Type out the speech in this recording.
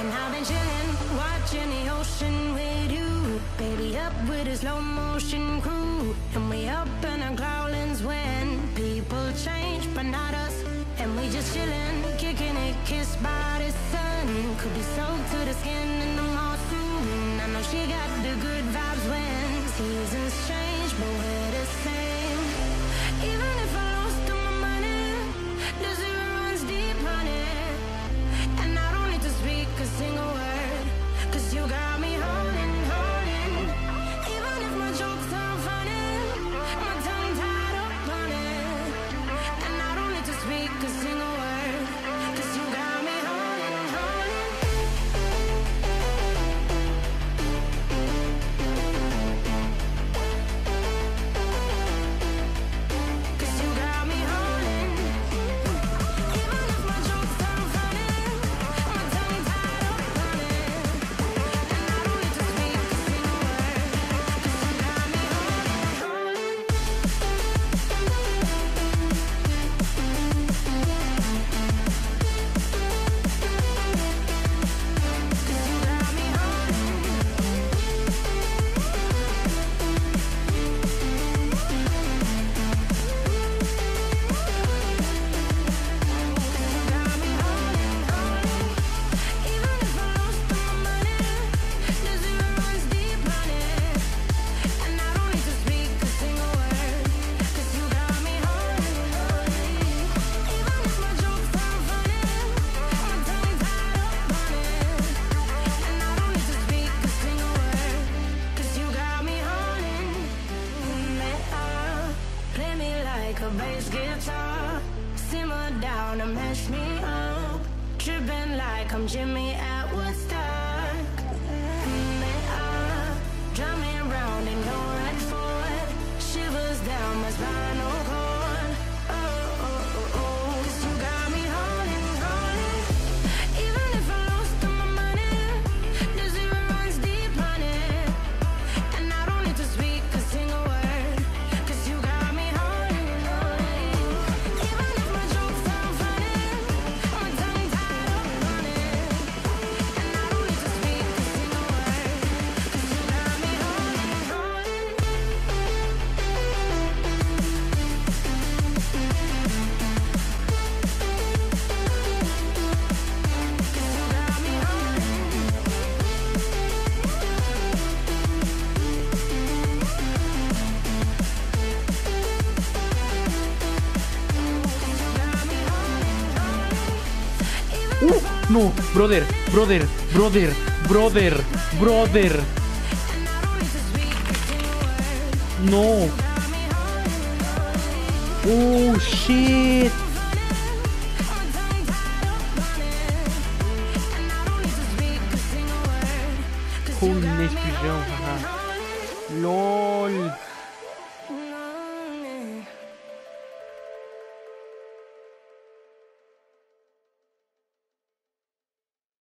And I've been chilling, watching the ocean with you. Baby, up with a slow motion crew. And we up in our growlings when people change, but not us. And we just chilling, kicking it, kissed by the sun. Could be soaked to the skin in the mall soon. I know she got the good vibes when seasons change, but we're the same. Even if I lost all my money, the zero runs deep, honey. And I don't need to speak a single word, 'cause you got me holding, holding. Even if my jokes aren't funny, my tongue tied up on it. And I don't need to speak a single word, 'cause you got me holding, holding. 'Cause you got me holding. Even if my jokes aren't funny, my tongue tied up on it. And I don't need to speak a single word, 'cause you got me holding, holding. 'Cause you got me holding. Got me holding, holding. Even if I lost all my money, the zero runs deep, honey. And I don't need to speak a single word, 'cause you got me holding, holding. Even if my jokes aren't funny, my tongue tied up on it. And I don't need to speak a single word, 'cause you got me holding me up. Play me like a bass guitar, simmer down and mash me up. Tripping like I'm Jimmy at Woodstock. Me up, drumming round in your red Ford, shivers down my spinal cord. Oh, oh, oh, oh. 'Cause you got me holding, holding. Even if I lost all my money, the zero runs deep, honey. And I don't need to speak a single word, 'cause you got me holding, holding. Even if my jokes aren't funny, my tongue tied up on it. And I don't need to speak a single word, 'cause you got me holding, holding. 'Cause you got me No, brother, brother, brother, brother, brother. No. Oh shit. Cool, nesse pijão, haha. LOL.